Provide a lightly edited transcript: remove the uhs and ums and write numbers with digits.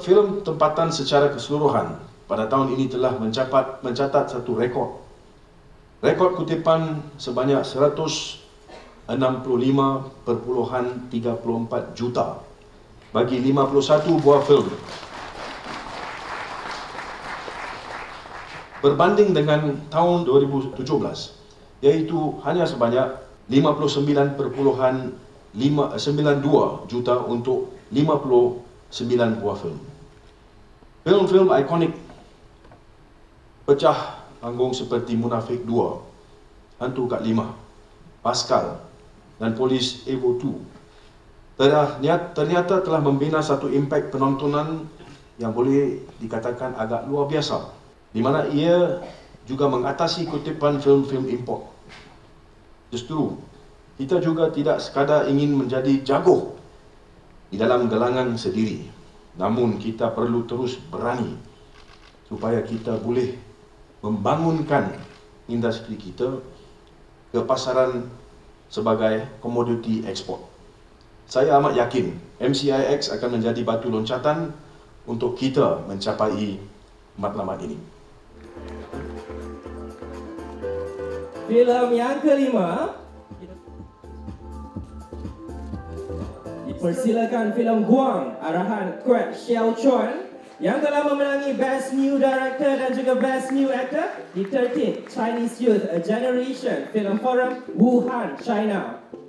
filem tempatan secara keseluruhan pada tahun ini telah mencatat satu rekod. Rekod kutipan sebanyak 165.34 juta bagi 51 buah filem. Berbanding dengan tahun 2017, iaitu hanya sebanyak 59.92 juta untuk 59 buah filem. Filem-filem ikonik pecah panggung seperti Munafik 2, Hantu Kat 5, Pascal dan Polis Evo 2 ternyata telah membina satu impak penontonan yang boleh dikatakan agak luar biasa, di mana ia juga mengatasi kutipan filem-filem import. Justru, kita juga tidak sekadar ingin menjadi jago di dalam gelangan sendiri, namun kita perlu terus berani supaya kita boleh membangunkan industri kita ke pasaran sebagai komoditi ekspor. Saya amat yakin MCIX akan menjadi batu loncatan untuk kita mencapai matlamat ini. Filem yang kelima, dipersilakan filem Guang arahan Kwek Xiao Chuan yang telah memenangi Best New Director dan juga Best New Actor di 13th Chinese Youth Generation Film Forum, Wuhan, China.